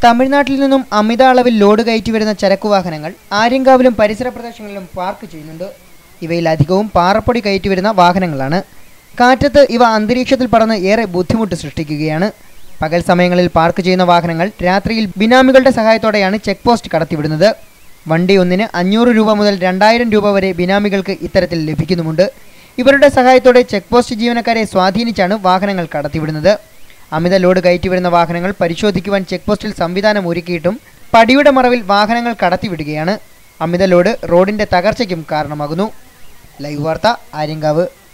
തമിഴ്നാട്ടിൽ നിന്നും അമിത അളവിൽ ലോഡ് കയറ്റി വരുന്ന ചരക്കു വാഹനങ്ങൾ ആര്യങ്കാവിലും പരിസര പ്രദേശങ്ങളിലും പാർക്ക് ചെയ്യുന്നുണ്ട്. ഇവയിൽ അധികവും പാറപ്പൊടി കയറ്റി വരുന്ന വാഹനങ്ങളാണ്. കാറ്റത്ത് ഇവ അന്തരീക്ഷത്തിൽ പറന്ന് ഏറെ ബുദ്ധിമുട്ട് സൃഷ്ടിക്കുകയാണ്. പകൽ സമയങ്ങളിൽ പാർക്ക് ചെയ്യുന്ന വാഹനങ്ങൾ രാത്രിയിൽ ബിനാമികളുടെ സഹായത്തോടെയാണ് ചെക്ക് പോസ്റ്റ് കടത്തിവിടുന്നത്. വണ്ടി ഒന്നിന് 500 രൂപ മുതൽ 2000 രൂപ വരെ ബിനാമികൾക്ക് ഇത്തരത്തിൽ ലഭിക്കുന്നുമുണ്ട്. ഇവരുടെ സഹായത്തോടെ ചെക്ക് പോസ്റ്റ് ജീവനക്കാരെ സ്വാധീനിച്ചാണ് വാഹനങ്ങൾ കടത്തിവിടുന്നത്. അമിത ലോഡ് കയറ്റി വരുന്ന വാഹനങ്ങൾ പരിശോധിക്കുവാൻ ചെക്ക് പോസ്റ്റിൽ സംവിധാനം ഒരുക്കിയിട്ടും പടിയുടെ മറവിൽ വാഹനങ്ങൾ കടത്തിവിടുകയാണ്. അമിത ലോഡ് റോഡിന്റെ തകർച്ചയ്ക്കും കാരണമാകുന്നു. ലൈവ് വാർത്ത, ആര്യങ്കാവ്.